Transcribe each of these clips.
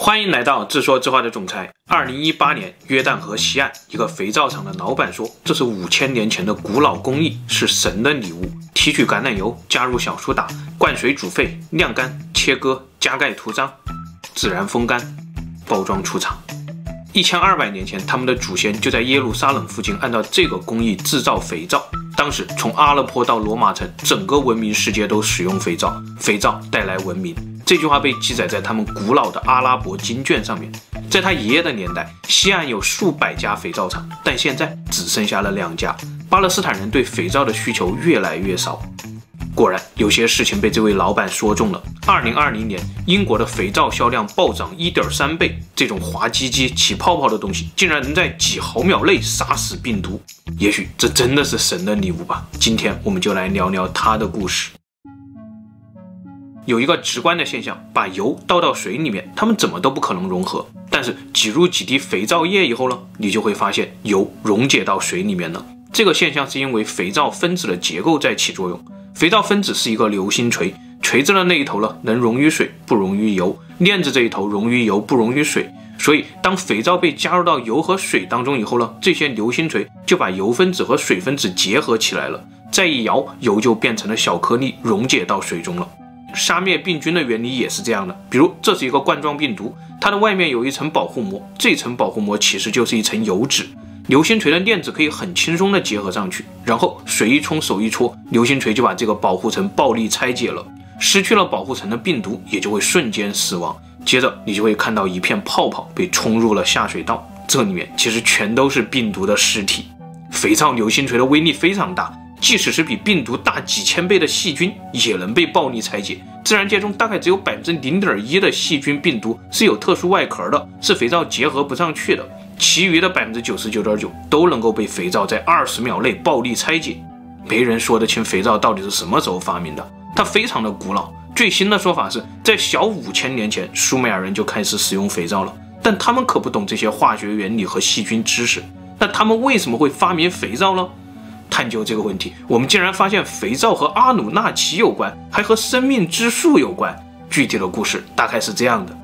欢迎来到自说自话的总裁。2018年，约旦河西岸一个肥皂厂的老板说，这是5000年前的古老工艺，是神的礼物。提取橄榄油，加入小苏打，灌水煮沸，晾干，切割，加盖涂章，自然风干，包装出厂。1200年前，他们的祖先就在耶路撒冷附近按照这个工艺制造肥皂。当时从阿勒颇到罗马城，整个文明世界都使用肥皂，肥皂带来文明。这句话被记载在他们古老的阿拉伯经卷上面。在他爷爷的年代，西岸有数百家肥皂厂，但现在只剩下了2家。巴勒斯坦人对肥皂的需求越来越少。果然，有些事情被这位老板说中了。2020年，英国的肥皂销量暴涨 1.3倍，这种滑唧唧、起泡泡的东西，竟然能在几毫秒内杀死病毒。也许这真的是神的礼物吧。今天我们就来聊聊他的故事。有一个直观的现象，把油倒到水里面，它们怎么都不可能融合。但是挤入几滴肥皂液以后呢，你就会发现油溶解到水里面了。这个现象是因为肥皂分子的结构在起作用。肥皂分子是一个流星锤，锤子的那一头呢能溶于水，不溶于油；链子这一头溶于油，不溶于水。所以当肥皂被加入到油和水当中以后呢，这些流星锤就把油分子和水分子结合起来了，再一摇，油就变成了小颗粒，溶解到水中了。杀灭病菌的原理也是这样的，比如这是一个冠状病毒，它的外面有一层保护膜，这层保护膜其实就是一层油脂。流星锤的链子可以很轻松地结合上去，然后水一冲手一搓，流星锤就把这个保护层暴力拆解了。失去了保护层的病毒也就会瞬间死亡，接着你就会看到一片泡泡被冲入了下水道，这里面其实全都是病毒的尸体。肥皂流星锤的威力非常大，即使是比病毒大几千倍的细菌也能被暴力拆解。自然界中大概只有 0.1% 的细菌病毒是有特殊外壳的，是肥皂结合不上去的，其余的 99.9% 都能够被肥皂在20秒内暴力拆解。没人说得清肥皂到底是什么时候发明的，它非常的古老。最新的说法是在小5000年前，苏美尔人就开始使用肥皂了，但他们可不懂这些化学原理和细菌知识。那他们为什么会发明肥皂呢？探究这个问题，我们竟然发现肥皂和阿努纳奇有关，还和生命之树有关。具体的故事大概是这样的。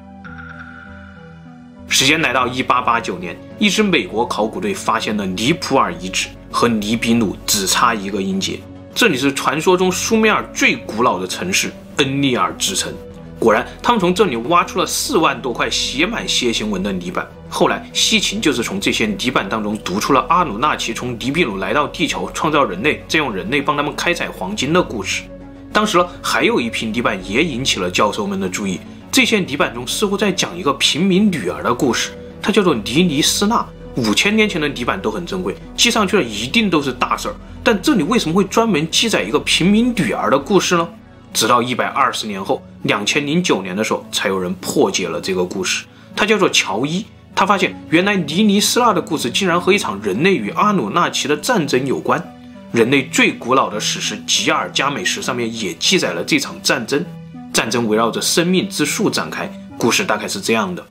时间来到1889年，一支美国考古队发现了尼普尔遗址，和尼比鲁只差一个音节。这里是传说中苏美尔最古老的城市恩利尔之城。果然，他们从这里挖出了4万多块写满楔形纹的泥板。后来，西秦就是从这些泥板当中读出了阿努纳奇从尼比鲁来到地球创造人类，再用人类帮他们开采黄金的故事。当时呢，还有一批泥板也引起了教授们的注意。这些泥板中似乎在讲一个平民女儿的故事，它叫做尼尼斯纳。5000年前的泥板都很珍贵，记上去了一定都是大事儿。但这里为什么会专门记载一个平民女儿的故事呢？直到120年后，2009年的时候，才有人破解了这个故事。他叫做乔伊，他发现原来尼尼斯纳的故事竟然和一场人类与阿努纳奇的战争有关。人类最古老的史诗《吉尔加美什》上面也记载了这场战争。战争围绕着生命之树展开，故事大概是这样的。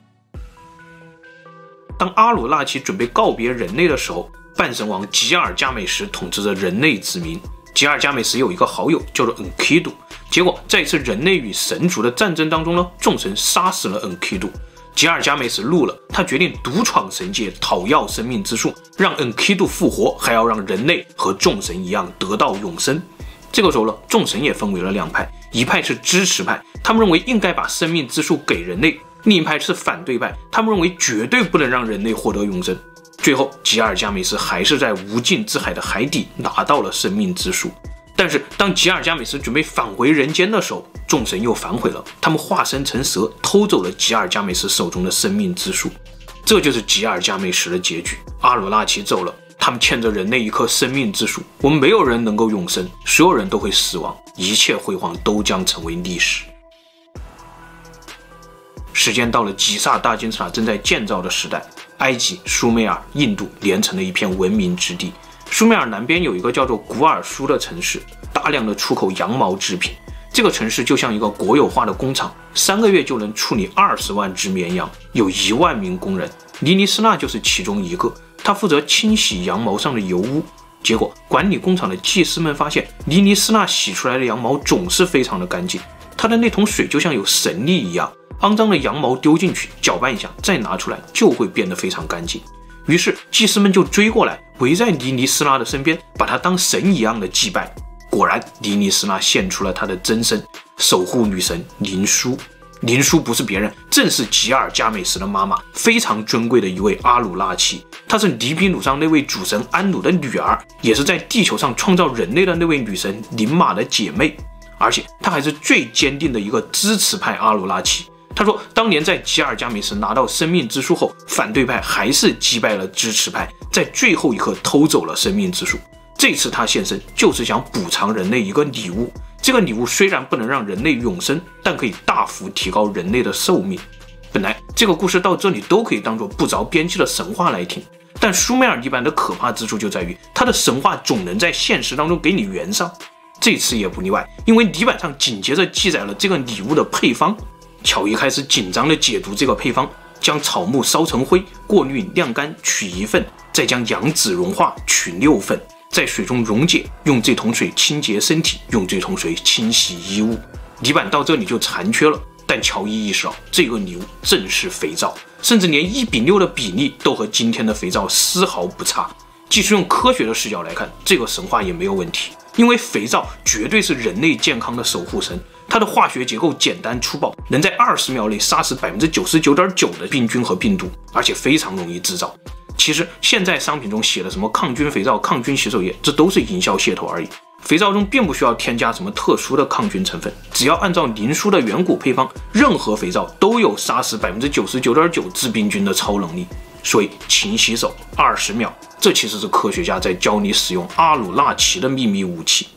当阿努纳奇准备告别人类的时候，半神王吉尔加美什统治着人类子民。吉尔加美什有一个好友叫做恩基杜，结果在一次人类与神族的战争当中呢，众神杀死了恩基杜。吉尔加美什怒了，他决定独闯神界，讨要生命之树，让恩基杜复活，还要让人类和众神一样得到永生。这个时候呢，众神也分为了2派，一派是支持派，他们认为应该把生命之树给人类；另一派是反对派，他们认为绝对不能让人类获得永生。最后，吉尔加美什还是在无尽之海的海底拿到了生命之树。但是，当吉尔加美什准备返回人间的时候，众神又反悔了，他们化身成蛇，偷走了吉尔加美什手中的生命之树。这就是吉尔加美什的结局。阿努纳奇走了，他们欠着人类一棵生命之树，我们没有人能够永生，所有人都会死亡，一切辉煌都将成为历史。时间到了吉萨大金字塔正在建造的时代，埃及、苏美尔、印度连成了一片文明之地。苏美尔南边有一个叫做古尔苏的城市，大量的出口羊毛制品。这个城市就像一个国有化的工厂，3个月就能处理20万只绵羊，有1万名工人。尼尼斯纳就是其中一个，他负责清洗羊毛上的油污。结果，管理工厂的技师们发现，尼尼斯纳洗出来的羊毛总是非常的干净，他的那桶水就像有神力一样。 肮脏的羊毛丢进去，搅拌一下，再拿出来就会变得非常干净。于是祭司们就追过来，围在尼尼斯拉的身边，把她当神一样的祭拜。果然，尼尼斯拉现出了她的真身，守护女神林舒。林舒不是别人，正是吉尔加美什的妈妈，非常尊贵的一位阿鲁拉奇。她是尼比鲁上那位主神安努的女儿，也是在地球上创造人类的那位女神林玛的姐妹。而且她还是最坚定的一个支持派阿鲁拉奇。她说，当年在吉尔加美什拿到生命之树后，反对派还是击败了支持派，在最后一刻偷走了生命之树。这次她现身，就是想补偿人类一个礼物。这个礼物虽然不能让人类永生，但可以大幅提高人类的寿命。本来这个故事到这里都可以当作不着边际的神话来听，但舒美尔底板的可怕之处就在于，它的神话总能在现实当中给你圆上。这次也不例外，因为底板上紧接着记载了这个礼物的配方。乔伊开始紧张地解读这个配方：将草木烧成灰，过滤晾干取1份，再将羊脂融化取6份。在水中溶解，用这桶水清洁身体，用这桶水清洗衣物。底板到这里就残缺了，但乔伊意识到这个礼物正是肥皂，甚至连1:6的比例都和今天的肥皂丝毫不差。即使用科学的视角来看，这个神话也没有问题，因为肥皂绝对是人类健康的守护神。它的化学结构简单粗暴，能在20秒内杀死 99.9% 的病菌和病毒，而且非常容易制造。其实现在商品中写的什么抗菌肥皂、抗菌洗手液，这都是营销噱头而已。肥皂中并不需要添加什么特殊的抗菌成分，只要按照林舒的远古配方，任何肥皂都有杀死 99.9% 致病菌的超能力。所以勤洗手20秒，这其实是科学家在教你使用阿鲁纳奇的秘密武器。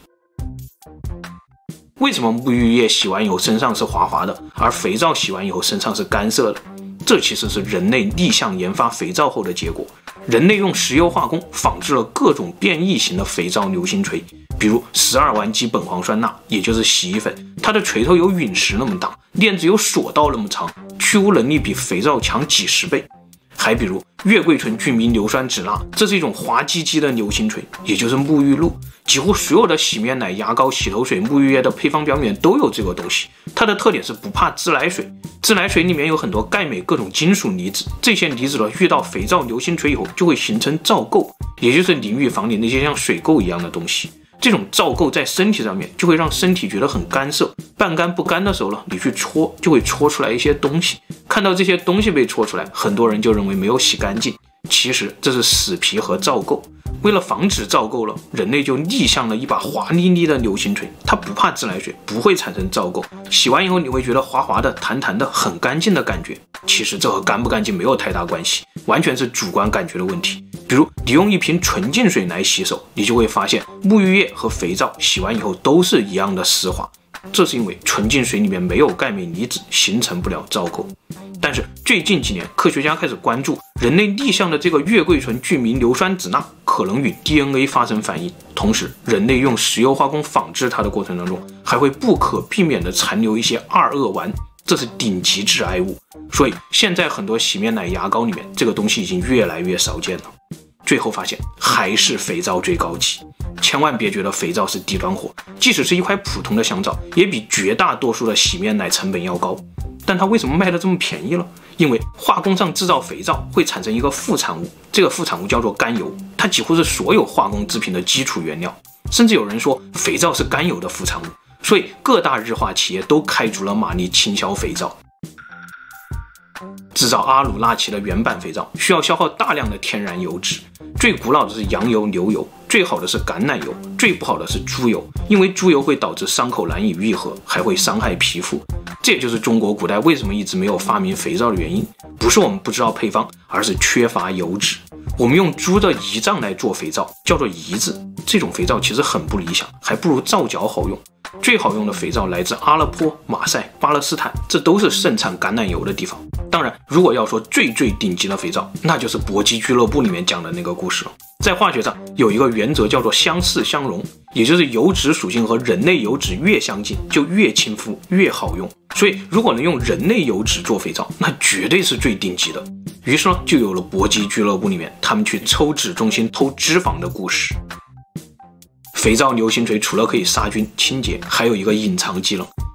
为什么沐浴液洗完以后身上是滑滑的，而肥皂洗完以后身上是干涩的？这其实是人类逆向研发肥皂后的结果。人类用石油化工仿制了各种变异型的肥皂流星锤，比如12烷基苯磺酸钠，也就是洗衣粉，它的锤头有陨石那么大，链子有索道那么长，去污能力比肥皂强几十倍。还比如月桂醇聚醚硫酸酯钠，这是一种滑唧唧的流星锤，也就是沐浴露。几乎所有的洗面奶、牙膏、洗头水、沐浴液的配方表面都有这个东西。它的特点是不怕自来水，自来水里面有很多钙镁各种金属离子，这些离子呢遇到肥皂流星锤以后就会形成皂垢，也就是淋浴房里那些像水垢一样的东西。这种皂垢在身体上面就会让身体觉得很干涩，半干不干的时候呢，你去搓就会搓出来一些东西。看到这些东西被搓出来，很多人就认为没有洗干净，其实这是死皮和皂垢。为了防止皂垢了，人类就逆向了一把滑腻腻的流星锤，它不怕自来水，不会产生皂垢，洗完以后你会觉得滑滑的、弹弹的，很干净的感觉。其实这和干不干净没有太大关系，完全是主观感觉的问题。比如你用一瓶纯净水来洗手，你就会发现沐浴液和肥皂洗完以后都是一样的湿滑，这是因为纯净水里面没有钙镁离子，形成不了皂垢。但是最近几年，科学家开始关注人类逆向的这个月桂醇聚醚硫酸酯钠可能与 DNA 发生反应，同时人类用石油化工仿制它的过程当中，还会不可避免地残留一些2恶烷，这是顶级致癌物。所以现在很多洗面奶、牙膏里面这个东西已经越来越少见了。最后发现还是肥皂最高级，千万别觉得肥皂是低端货，即使是一块普通的香皂，也比绝大多数的洗面奶成本要高。但它为什么卖得这么便宜了？因为化工上制造肥皂会产生一个副产物，这个副产物叫做甘油，它几乎是所有化工制品的基础原料，甚至有人说肥皂是甘油的副产物。所以各大日化企业都开足了马力倾销肥皂。制造阿鲁纳奇的原版肥皂需要消耗大量的天然油脂，最古老的是羊油、牛油，最好的是橄榄油，最不好的是猪油，因为猪油会导致伤口难以愈合，还会伤害皮肤。这也就是中国古代为什么一直没有发明肥皂的原因，不是我们不知道配方，而是缺乏油脂。我们用猪的胰脏来做肥皂，叫做胰子，这种肥皂其实很不理想，还不如皂角好用。最好用的肥皂来自阿勒颇、马赛、巴勒斯坦，这都是盛产橄榄油的地方。当然，如果要说最顶级的肥皂，那就是搏击俱乐部里面讲的那个故事了。在化学上有一个原则叫做相似相容，也就是油脂属性和人类油脂越相近，就越亲肤越好用。所以如果能用人类油脂做肥皂，那绝对是最顶级的。于是呢，就有了搏击俱乐部里面他们去抽脂中心偷脂肪的故事。肥皂流星锤除了可以杀菌清洁，还有一个隐藏技能，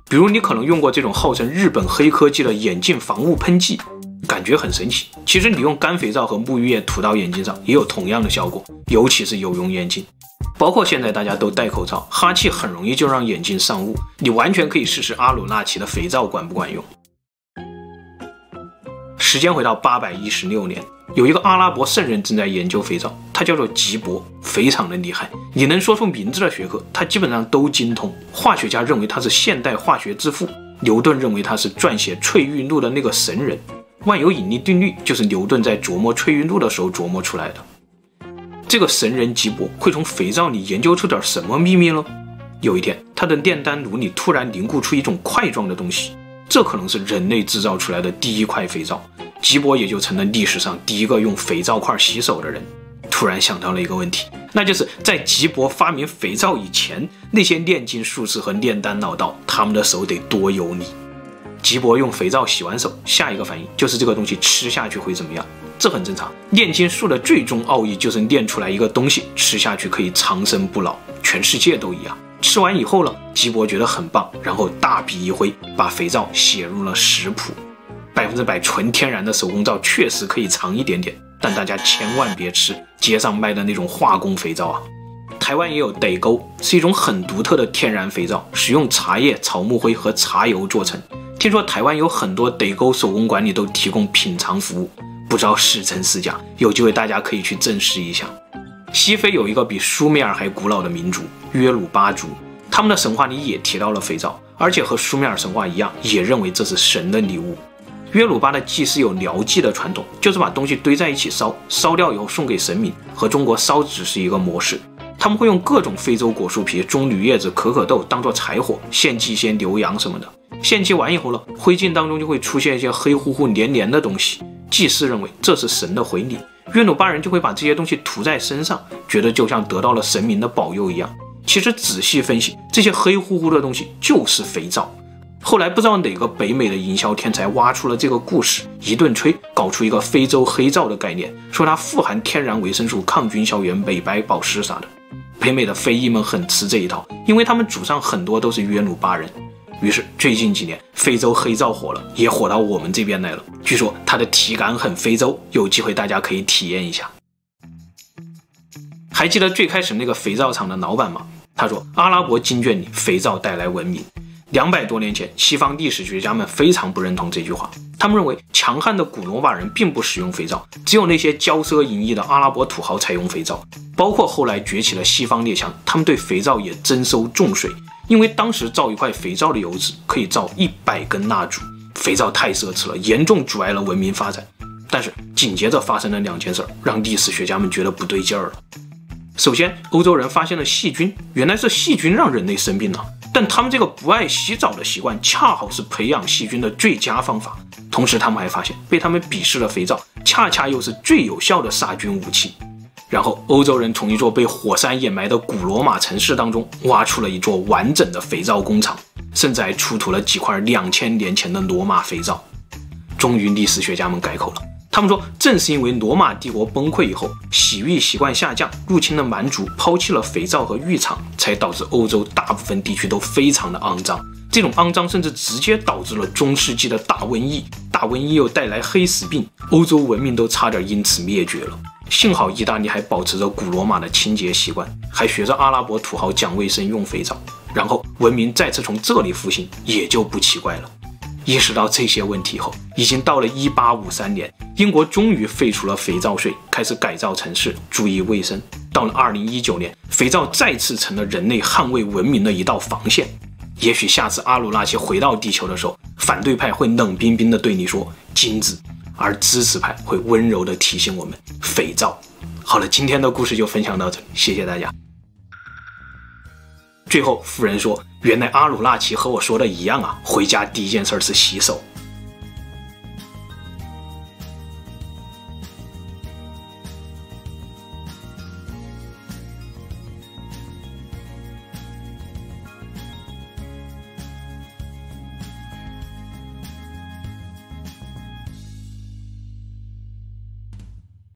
比如你可能用过这种号称日本黑科技的眼镜防雾喷剂，感觉很神奇。其实你用干肥皂和沐浴液涂到眼睛上也有同样的效果，尤其是有用眼镜。包括现在大家都戴口罩，哈气很容易就让眼睛上雾，你完全可以试试阿鲁纳奇的肥皂管不管用。时间回到816年，有一个阿拉伯圣人正在研究肥皂，他叫做吉伯，非常的厉害。你能说出名字的学科，他基本上都精通。化学家认为他是现代化学之父，牛顿认为他是撰写淬玉录的那个神人。万有引力定律就是牛顿在琢磨淬玉录的时候琢磨出来的。这个神人吉伯会从肥皂里研究出点什么秘密呢？有一天，他的炼丹炉里突然凝固出一种块状的东西，这可能是人类制造出来的第一块肥皂。吉伯也就成了历史上第一个用肥皂块洗手的人。突然想到了一个问题，那就是在吉伯发明肥皂以前，那些炼金术士和炼丹老道，他们的手得多油腻。吉伯用肥皂洗完手，下一个反应就是这个东西吃下去会怎么样？这很正常，炼金术的最终奥义就是炼出来一个东西，吃下去可以长生不老，全世界都一样。吃完以后了，吉伯觉得很棒，然后大笔一挥，把肥皂写入了食谱。100%纯天然的手工皂确实可以长一点点，但大家千万别吃街上卖的那种化工肥皂啊。台湾也有得沟，是一种很独特的天然肥皂，使用茶叶、草木灰和茶油做成。听说台湾有很多得沟手工馆里都提供品尝服务，不知道是真是假，有机会大家可以去证实一下。西非有一个比苏美尔还古老的民族约鲁巴族，他们的神话里也提到了肥皂，而且和苏美尔神话一样，也认为这是神的礼物。约鲁巴的祭祀有疗祭的传统，就是把东西堆在一起烧，烧掉以后送给神明，和中国烧纸是一个模式。他们会用各种非洲果树皮、棕榈叶子、可可豆当做柴火，献祭一些牛羊什么的。献祭完以后了，灰烬当中就会出现一些黑乎乎黏黏的东西，祭司认为这是神的回礼，约鲁巴人就会把这些东西涂在身上，觉得就像得到了神明的保佑一样。其实仔细分析，这些黑乎乎的东西就是肥皂。后来不知道哪个北美的营销天才挖出了这个故事，一顿吹，搞出一个非洲黑皂的概念，说它富含天然维生素、抗菌消炎、美白保湿啥的。北美的非裔们很吃这一套，因为他们祖上很多都是约鲁巴人。于是最近几年非洲黑皂火了，也火到我们这边来了。据说它的体感很非洲，有机会大家可以体验一下。还记得最开始那个肥皂厂的老板吗？他说阿拉伯经卷里肥皂带来文明。200多年前，西方历史学家们非常不认同这句话，他们认为强悍的古罗马人并不使用肥皂，只有那些骄奢淫逸的阿拉伯土豪才用肥皂。包括后来崛起的西方列强，他们对肥皂也征收重税，因为当时造一块肥皂的油脂可以造100根蜡烛，肥皂太奢侈了，严重阻碍了文明发展。但是紧接着发生了2件事，让历史学家们觉得不对劲儿了。首先，欧洲人发现了细菌，原来是细菌让人类生病了。但他们这个不爱洗澡的习惯，恰好是培养细菌的最佳方法。同时，他们还发现被他们鄙视的肥皂，恰恰又是最有效的杀菌武器。然后，欧洲人从一座被火山掩埋的古罗马城市当中挖出了一座完整的肥皂工厂，甚至还出土了几块2000年前的罗马肥皂。终于，历史学家们改口了。他们说，正是因为罗马帝国崩溃以后，洗浴习惯下降，入侵了蛮族，抛弃了肥皂和浴场，才导致欧洲大部分地区都非常的肮脏。这种肮脏甚至直接导致了中世纪的大瘟疫，大瘟疫又带来黑死病，欧洲文明都差点因此灭绝了。幸好意大利还保持着古罗马的清洁习惯，还学着阿拉伯土豪讲卫生用肥皂，然后文明再次从这里复兴，也就不奇怪了。意识到这些问题后，已经到了1853年，英国终于废除了肥皂税，开始改造城市，注意卫生。到了2019年，肥皂再次成了人类捍卫文明的一道防线。也许下次阿鲁纳奇回到地球的时候，反对派会冷冰冰地对你说金子，而支持派会温柔地提醒我们肥皂。好了，今天的故事就分享到这里，谢谢大家。最后，夫人说，原来阿鲁纳奇和我说的一样啊，回家第一件事是洗手。